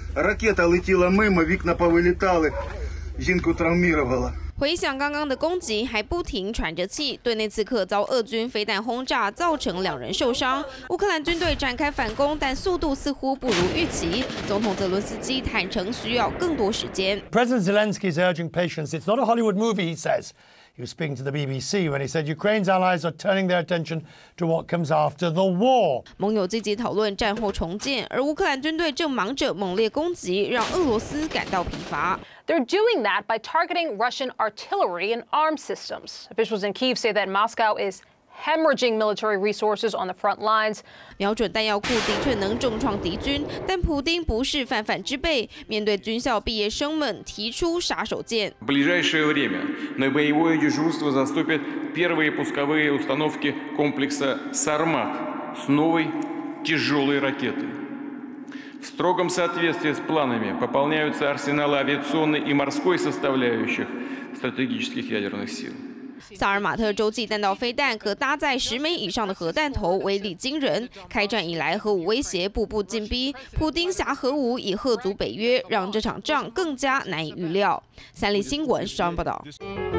Ракета летіла мимо, вікна повилітали, жінку травмувала. 回想刚刚的攻击，还不停喘着气。队内刺客遭俄军飞弹轰炸，造成2人受伤。乌克兰军队展开反攻，但速度似乎不如预期。总统泽伦斯基坦诚需要更多时间。 President Zelensky is urging patience. It's not a Hollywood movie, he says. He was speaking to the BBC when he said Ukraine's allies are turning their attention to what comes after the war. 盟友积极讨论战后重建，而乌克兰军队正忙着猛烈攻击，让俄罗斯感到疲乏。 They're doing that by targeting Russian artillery and arms systems. Officials in Kyiv say that Moscow is hemorrhaging military resources on the front lines. 瞄准弹药库的确能重创敌军，但普丁不是泛泛之辈。面对军校毕业生们提出杀手锏。 В ближайшее время на боевое дежурство заступят первые пусковые установки комплекса «Сармат» с новой тяжелой ракетой. В строгом соответствии с планами пополняются арсеналы авиационной и морской составляющих стратегических ядерных сил. 萨尔马特洲际弹道飞弹可搭载10枚以上的核弹头，威力惊人。开战以来，核武威胁步步紧逼，普丁挟核武以吓阻北约，让这场仗更加难以预料。三立新闻上报道。